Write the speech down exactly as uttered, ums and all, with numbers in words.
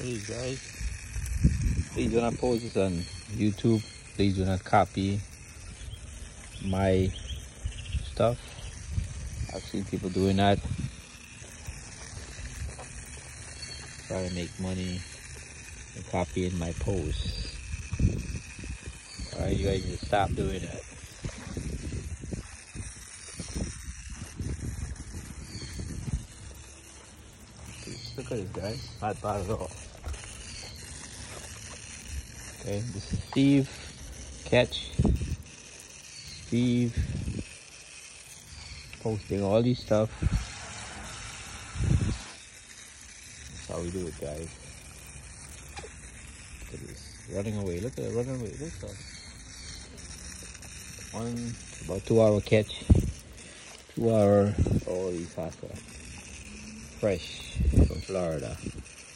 Please, guys, please do not post this on YouTube. Please do not copy my stuff. I've seen people doing that, trying to make money and copying my posts. Alright, you guys need to stop doing that. Look at this, guys. Not bad at all. Okay, this is Steve Catch. Steve posting all these stuff. That's how we do it, guys. Look at this. Running away. Look at it, running away. Look at it. One, about two hour catch. Two hour, all these hot stuff. Fresh from Florida.